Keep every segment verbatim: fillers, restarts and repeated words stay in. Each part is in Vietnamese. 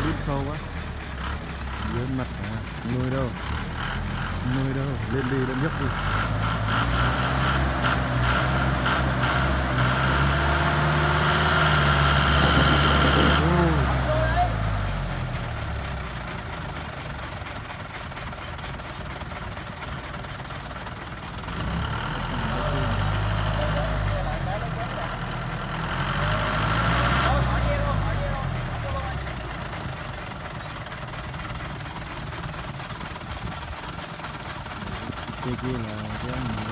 Hít sâu quá. Dưới mặt à, nuôi đâu, nuôi đâu, lên đi, lên nhấc đi. Xe kia là cái anh này.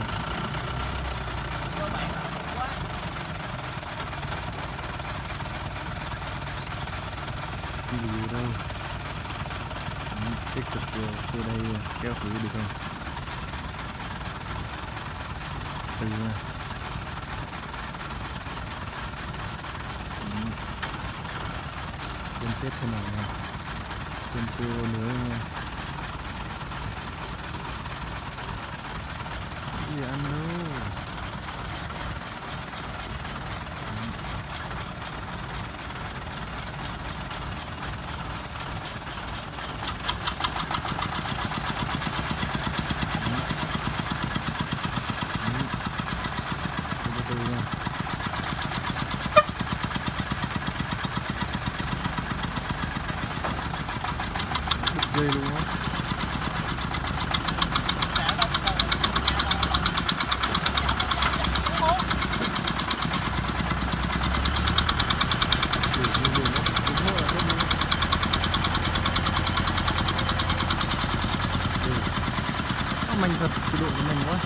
Cái gì đâu. Tiếp tục từ đây kéo thử được không? Từ nha. Xem xét thế nào nha. Xem cô nữa nha. Gì ăn đâu. Ghê luôn á. Mạnh thật, cái độ của mình quá.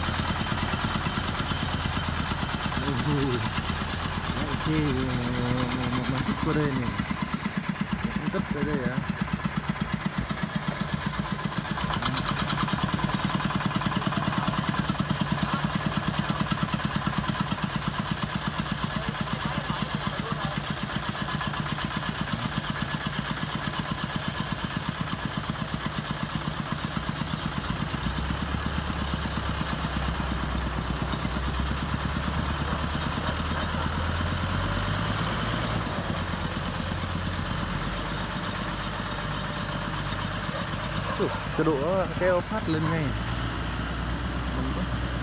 Đấy, xe mà xích qua đây này, nó cấp tới đây á. Cái độ kéo phát lên ngay.